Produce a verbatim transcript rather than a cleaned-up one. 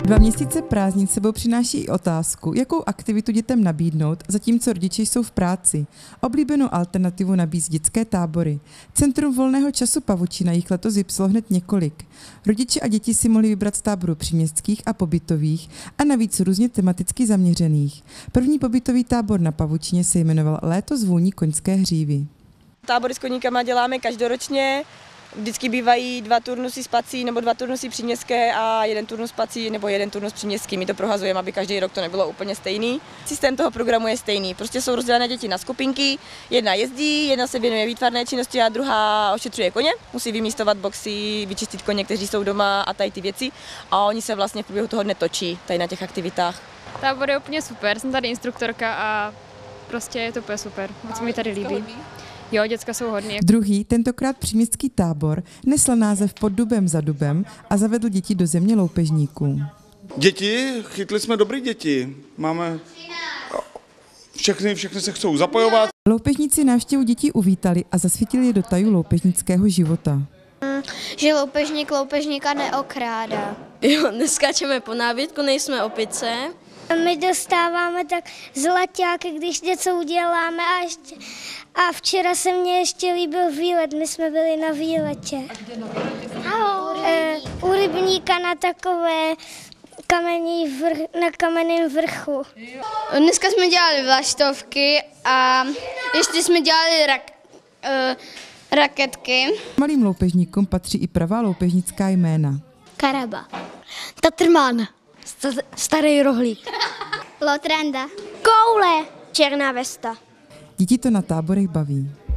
Dva měsíce prázdnin sebou přináší i otázku, jakou aktivitu dětem nabídnout, zatímco rodiče jsou v práci. Oblíbenou alternativu nabízí dětské tábory. Centrum volného času Pavučina jich letos vypsalo hned několik. Rodiče a děti si mohli vybrat z táborů příměstských a pobytových a navíc různě tematicky zaměřených. První pobytový tábor na Pavučině se jmenoval Léto z vůní koňské hřívy. Tábory s koníkama děláme každoročně. Vždycky bývají dva turnusy spací nebo dva turnusy příměstské a jeden turnus spací nebo jeden turnus příměstský. My to prohazujeme, aby každý rok to nebylo úplně stejný. Systém toho programu je stejný. Prostě jsou rozdělené děti na skupinky. Jedna jezdí, jedna se věnuje výtvarné činnosti a druhá ošetřuje koně. Musí vymístovat boxy, vyčistit koně, kteří jsou doma a tady ty věci. A oni se vlastně v průběhu toho dne točí tady na těch aktivitách. Tábor je úplně super, jsem tady instruktorka a prostě je to úplně super. Moc se mi tady líbí. Jo, děcka jsou hodný. Druhý, tentokrát příměstský tábor, nesl název Pod dubem za dubem a zavedl děti do země loupežníků. Děti, chytli jsme dobrý děti. Máme všechny, všechny se chcou zapojovat. Loupežníci návštěvu dětí uvítali a zasvítili je do tajů loupežnického života. Že loupežník loupežníka neokrádá. Jo, neskáčeme po nábytku, nejsme opice. My dostáváme tak zlaťáky, když něco uděláme a, ještě, a včera se mně ještě líbil výlet, my jsme byli na výletě. A kde na výletě? E, u rybníka na takové kamení vrch, na kamenném vrchu. Dneska jsme dělali vlaštovky a ještě jsme dělali rak, uh, raketky. Malým loupežníkům patří i pravá loupežnická jména. Karaba. Tatrmán. Starý rohlík. Lotranda. Koule. Černá vesta. Děti to na táborech baví.